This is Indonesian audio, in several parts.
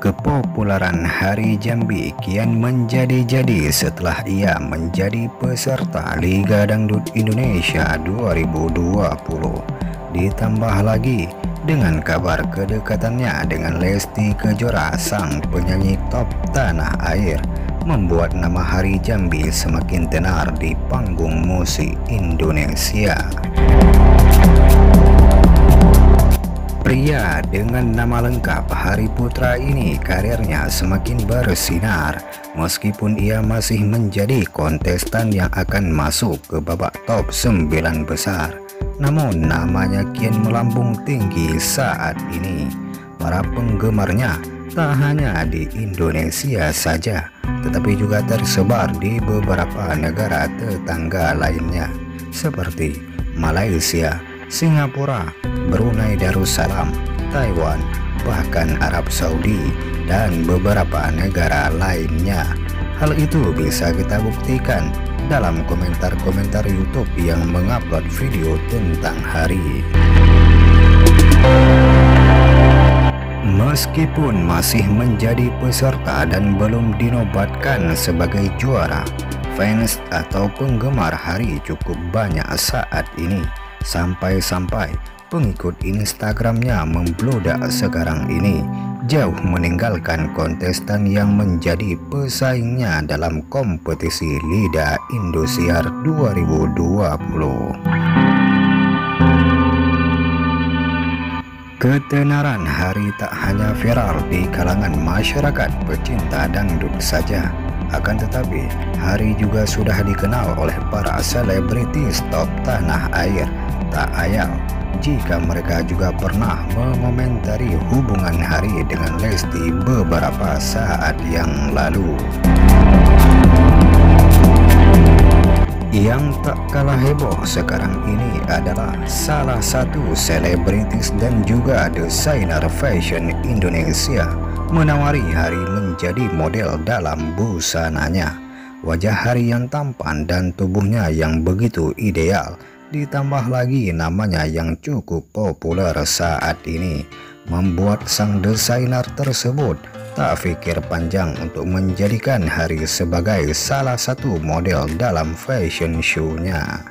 Kepopuleran Hari Jambi kian menjadi-jadi setelah ia menjadi peserta Liga Dangdut Indonesia 2020. Ditambah lagi dengan kabar kedekatannya dengan Lesti Kejora, sang penyanyi top tanah air, membuat nama Hari Jambi semakin tenar di panggung musik Indonesia. Pria dengan nama lengkap Hari Putra ini karirnya semakin bersinar meskipun ia masih menjadi kontestan yang akan masuk ke babak top 9 besar. Namun namanya kian melambung tinggi saat ini. Para penggemarnya tak hanya di Indonesia saja, tetapi juga tersebar di beberapa negara tetangga lainnya seperti Malaysia, Singapura, Brunei Darussalam, Taiwan, bahkan Arab Saudi, dan beberapa negara lainnya. Hal itu bisa kita buktikan dalam komentar-komentar YouTube yang mengupload video tentang Hari. Meskipun masih menjadi peserta dan belum dinobatkan sebagai juara, fans atau penggemar Hari cukup banyak saat ini. Sampai-sampai pengikut Instagramnya membludak sekarang ini, jauh meninggalkan kontestan yang menjadi pesaingnya dalam kompetisi Liga Indosiar 2020. Ketenaran Hari tak hanya viral di kalangan masyarakat pecinta dangdut saja, akan tetapi Hari juga sudah dikenal oleh para selebritis top tanah air. Tak ayal jika mereka juga pernah mengomentari hubungan Hari dengan Lesti beberapa saat yang lalu. Yang tak kalah heboh sekarang ini adalah salah satu selebritis dan juga desainer fashion Indonesia menawari Hari menjadi model dalam busananya. Wajah Hari yang tampan dan tubuhnya yang begitu ideal, ditambah lagi namanya yang cukup populer saat ini, membuat sang desainer tersebut tak pikir panjang untuk menjadikan Hari sebagai salah satu model dalam fashion show-nya.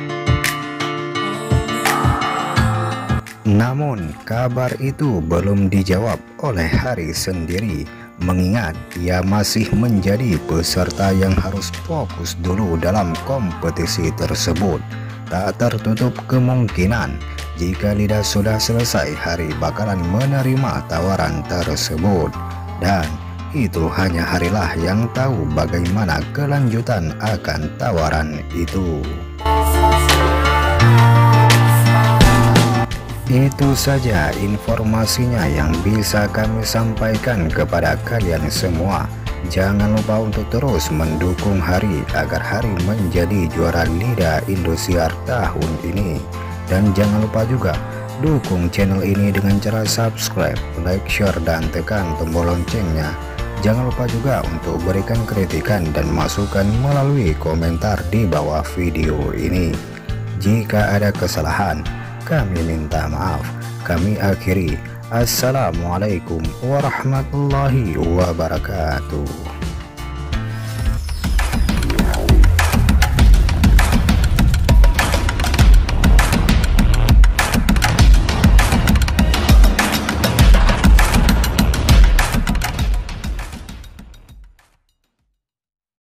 Namun kabar itu belum dijawab oleh Hari sendiri, mengingat ia masih menjadi peserta yang harus fokus dulu dalam kompetisi tersebut. Tak tertutup kemungkinan jika lidah sudah selesai, Hari bakalan menerima tawaran tersebut. Dan itu hanya Harilah yang tahu bagaimana kelanjutan akan tawaran itu. Itu saja informasinya yang bisa kami sampaikan kepada kalian semua. Jangan lupa untuk terus mendukung Hari agar Hari menjadi juara Liga Indosiar tahun ini. Dan jangan lupa juga dukung channel ini dengan cara subscribe, like, share, dan tekan tombol loncengnya. Jangan lupa juga untuk berikan kritikan dan masukan melalui komentar di bawah video ini. Jika ada kesalahan, kami minta maaf. Kami akhiri. Assalamualaikum warahmatullahi wabarakatuh.